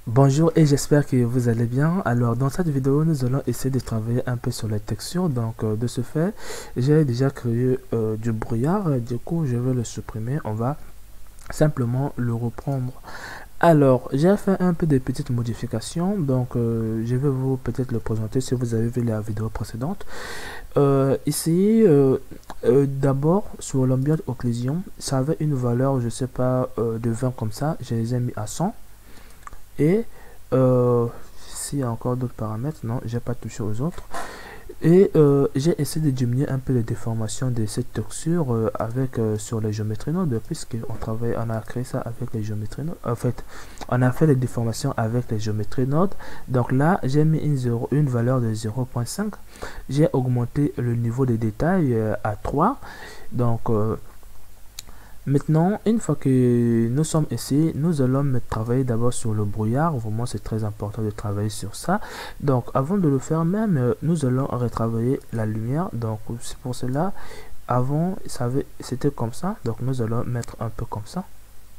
Bonjour et j'espère que vous allez bien. Alors dans cette vidéo nous allons essayer de travailler un peu sur les textures. Donc de ce fait j'ai déjà créé du brouillard. Du coup je vais le supprimer. On va simplement le reprendre. Alors j'ai fait un peu de petites modifications. Donc je vais vous peut-être le présenter si vous avez vu la vidéo précédente. Ici d'abord sur l'ambient occlusion ça avait une valeur je sais pas de 20 comme ça. Je les ai mis à 100. Et s'il y a encore d'autres paramètres, non, j'ai pas touché aux autres. Et j'ai essayé de diminuer un peu les déformations de cette texture avec sur les géométries nodes, puisque on a créé ça avec les géométries nodes. En fait, on a fait les déformations avec les géométries nodes. Donc là, j'ai mis une valeur de 0.5. J'ai augmenté le niveau de détail à 3. Donc maintenant, une fois que nous sommes ici, nous allons travailler d'abord sur le brouillard. Vraiment, c'est très important de travailler sur ça. Donc, avant de le faire même, nous allons retravailler la lumière. Donc, c'est pour cela, avant, c'était comme ça. Donc, nous allons mettre un peu comme ça.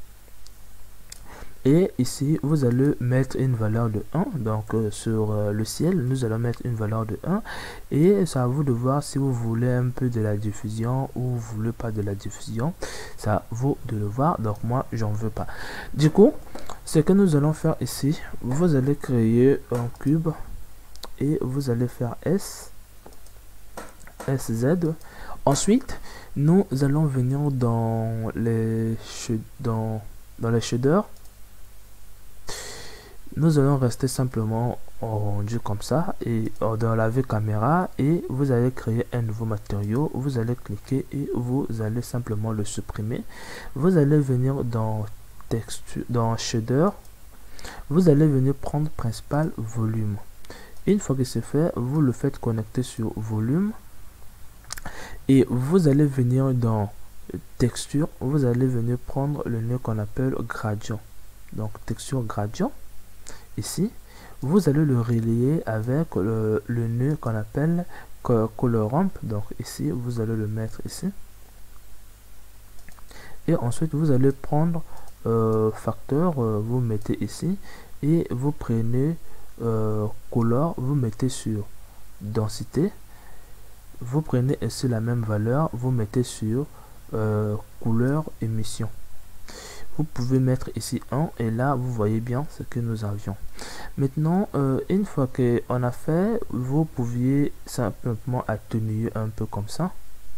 Et ici, vous allez mettre une valeur de 1. Donc, sur le ciel, nous allons mettre une valeur de 1. Et c'est à vous de voir si vous voulez un peu de la diffusion ou vous voulez pas de la diffusion. C'est à vous de le voir. Donc, moi, j'en veux pas. Du coup, ce que nous allons faire ici, vous allez créer un cube et vous allez faire SZ. Ensuite, nous allons venir dans les shaders. Nous allons rester simplement en rendu comme ça et dans la vue caméra et vous allez créer un nouveau matériau. Vous allez cliquer et vous allez simplement le supprimer. Vous allez venir dans texture, dans shader. Vous allez venir prendre principal volume. Une fois que c'est fait, vous le faites connecter sur volume et vous allez venir dans texture. Vous allez venir prendre le nœud qu'on appelle gradient. Donc texture gradient. Ici, vous allez le relier avec le nœud qu'on appelle color ramp. Donc ici, vous allez le mettre ici. Et ensuite, vous allez prendre facteur, vous mettez ici. Et vous prenez color, vous mettez sur densité. Vous prenez ici la même valeur, vous mettez sur couleur émission. Vous pouvez mettre ici 1 et là vous voyez bien ce que nous avions. Maintenant une fois que on a fait, vous pouviez simplement atténuer un peu comme ça.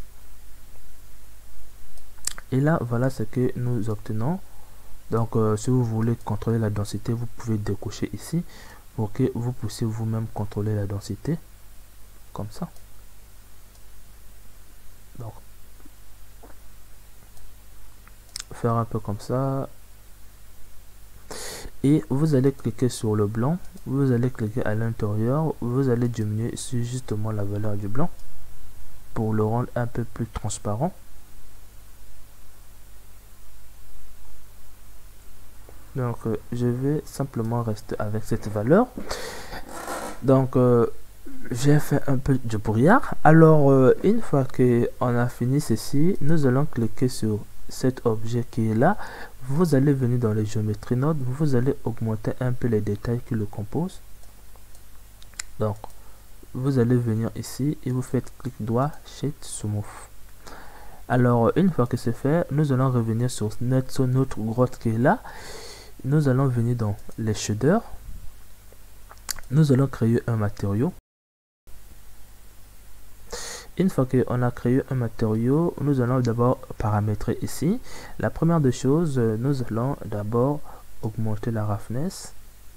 Et là voilà ce que nous obtenons. Donc si vous voulez contrôler la densité, vous pouvez décocher ici pour que vous puissiez vous-même contrôler la densité comme ça. Donc faire un peu comme ça et vous allez cliquer sur le blanc, vous allez cliquer à l'intérieur, vous allez diminuer ici justement la valeur du blanc pour le rendre un peu plus transparent. Donc je vais simplement rester avec cette valeur. Donc j'ai fait un peu de brouillard. Alors une fois que on a fini ceci, nous allons cliquer sur cet objet qui est là. Vous allez venir dans les géométries nodes, vous allez augmenter un peu les détails qui le composent. Donc vous allez venir ici et vous faites clic droit, Shift Smooth. Alors une fois que c'est fait, nous allons revenir sur notre grotte qui est là. Nous allons venir dans les shaders. Nous allons créer un matériau. Une fois qu'on a créé un matériau, nous allons d'abord paramétrer ici. La première des choses, nous allons d'abord augmenter la roughness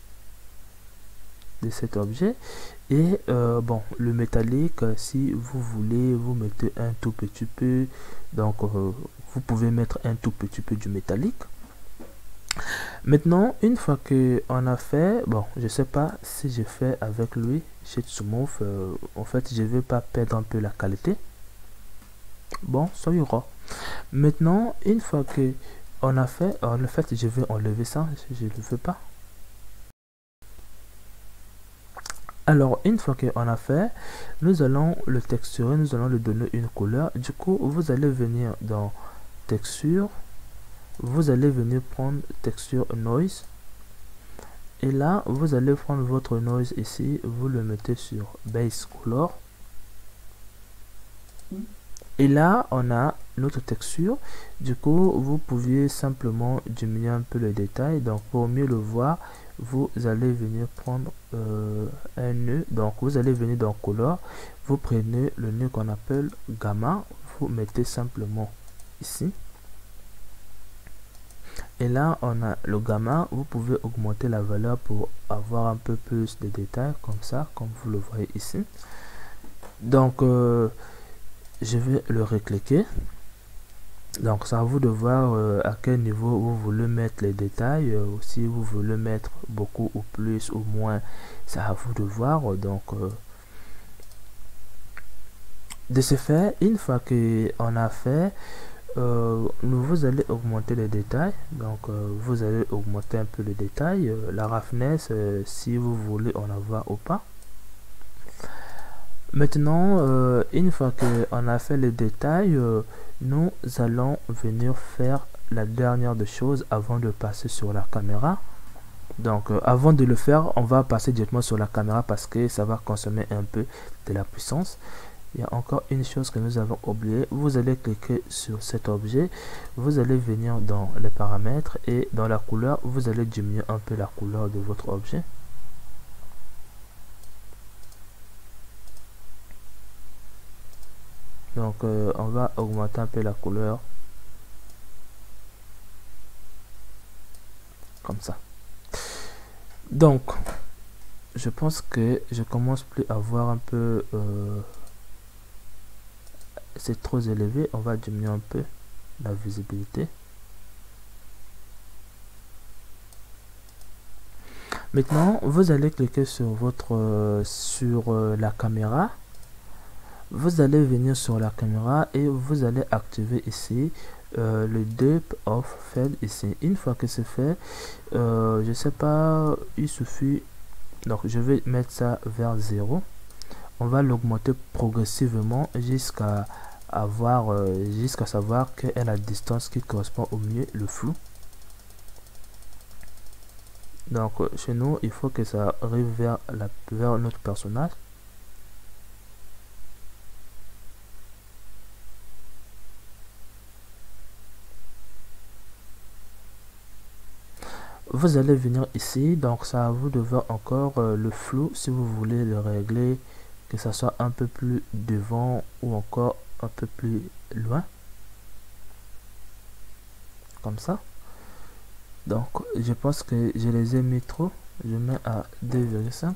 de cet objet. Et bon, le métallique, si vous voulez, vous mettez un tout petit peu. Donc, vous pouvez mettre un tout petit peu du métallique. Maintenant, une fois que on a fait, bon, je sais pas si j'ai fait avec lui, Shift Smooth, en fait, je vais pas perdre un peu la qualité. Bon, ça ira. Maintenant, une fois que on a fait, en fait, je vais enlever ça, je le fais pas. Alors, une fois qu'on a fait, nous allons le texturer, nous allons lui donner une couleur. Du coup, vous allez venir dans texture. Vous allez venir prendre texture noise Et là, vous allez prendre votre noise ici, vous le mettez sur Base Color. Et là, on a notre texture. Du coup, vous pouviez simplement diminuer un peu les détails. Donc, pour mieux le voir, vous allez venir prendre un nœud. Donc, vous allez venir dans Color. Vous prenez le nœud qu'on appelle Gamma. Vous mettez simplement ici. Et là, on a le gamma. Vous pouvez augmenter la valeur pour avoir un peu plus de détails, comme ça, comme vous le voyez ici. Donc, je vais le recliquer. Donc, c'est à vous de voir à quel niveau vous voulez mettre les détails. Si vous voulez mettre beaucoup ou plus ou moins, c'est à vous de voir. Donc, de ce fait, une fois qu'on a fait, vous allez augmenter les détails. Donc vous allez augmenter un peu les détails, la roughness, si vous voulez en avoir ou pas. Maintenant, une fois qu'on a fait les détails, nous allons venir faire la dernière des choses avant de passer sur la caméra. Donc avant de le faire, on va passer directement sur la caméra parce que ça va consommer un peu de la puissance. Il y a encore une chose que nous avons oublié. Vous allez cliquer sur cet objet. Vous allez venir dans les paramètres et dans la couleur, vous allez diminuer un peu la couleur de votre objet. Donc, on va augmenter un peu la couleur. Comme ça. Donc, je pense que je commence plus à voir un peu... c'est trop élevé, on va diminuer un peu la visibilité. Maintenant, vous allez cliquer sur votre la caméra. Vous allez venir sur la caméra et vous allez activer ici le depth of field ici. Une fois que c'est fait, je sais pas, il suffit, donc je vais mettre ça vers 0. On va l'augmenter progressivement jusqu'à savoir quelle est la distance qui correspond au mieux le flou. Donc chez nous, il faut que ça arrive vers notre personnage. Vous allez venir ici, donc ça vous de voir encore le flou si vous voulez le régler, que ça soit un peu plus devant ou encore un peu plus loin, comme ça. Donc je pense que je les ai mis trop, je mets à 2,5,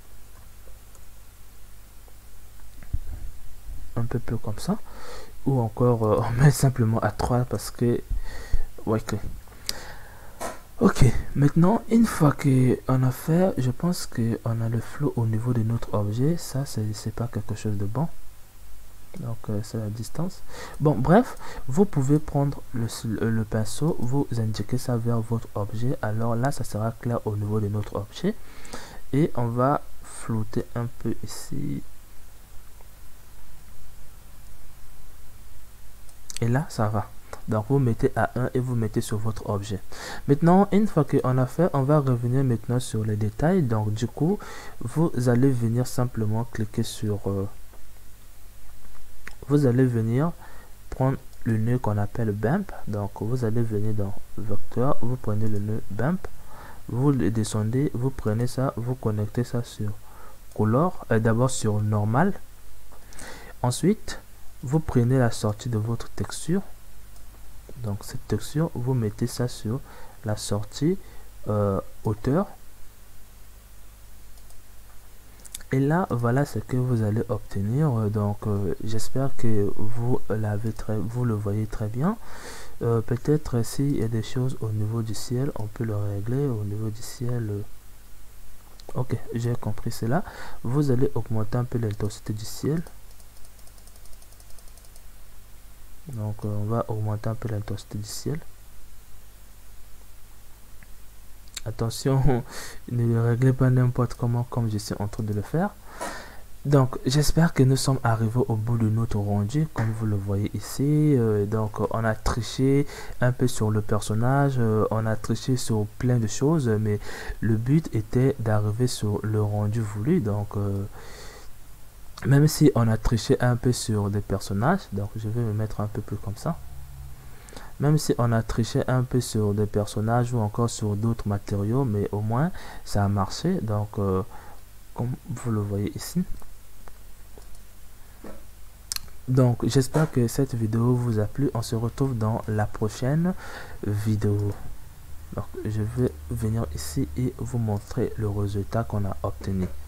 un peu plus comme ça, ou encore on met simplement à 3 parce que ouais, ok, maintenant une fois qu'on a fait, je pense qu'on a le flou au niveau de notre objet. Ça c'est pas quelque chose de bon, donc c'est la distance. Bon, bref, vous pouvez prendre le pinceau, vous indiquez ça vers votre objet. Alors là ça sera clair au niveau de notre objet et on va flouter un peu ici et là ça va. Donc vous mettez à 1 et vous mettez sur votre objet. Maintenant, une fois qu'on a fait, on va revenir maintenant sur les détails. Donc du coup, vous allez venir simplement cliquer sur... vous allez venir prendre le nœud qu'on appelle bump. Donc vous allez venir dans vecteur, vous prenez le nœud bump, vous le descendez, vous prenez ça, vous connectez ça sur color, d'abord sur normal. Ensuite, vous prenez la sortie de votre texture. Donc cette texture, vous mettez ça sur la sortie hauteur. Et là, voilà ce que vous allez obtenir. Donc j'espère que vous le voyez très bien. Peut-être s'il y a des choses au niveau du ciel, on peut le régler au niveau du ciel. Ok, j'ai compris cela. Vous allez augmenter un peu l'intensité du ciel. Donc on va augmenter un peu l'intensité du ciel. Attention, ne le réglez pas n'importe comment comme je suis en train de le faire. Donc, j'espère que nous sommes arrivés au bout de notre rendu, comme vous le voyez ici. Donc, on a triché un peu sur le personnage, on a triché sur plein de choses, mais le but était d'arriver sur le rendu voulu. Donc, même si on a triché un peu sur des personnages, donc je vais me mettre un peu plus comme ça. Même si on a triché un peu sur des personnages ou encore sur d'autres matériaux, mais au moins ça a marché. Donc, comme vous le voyez ici. Donc, j'espère que cette vidéo vous a plu. On se retrouve dans la prochaine vidéo. Donc, je vais venir ici et vous montrer le résultat qu'on a obtenu.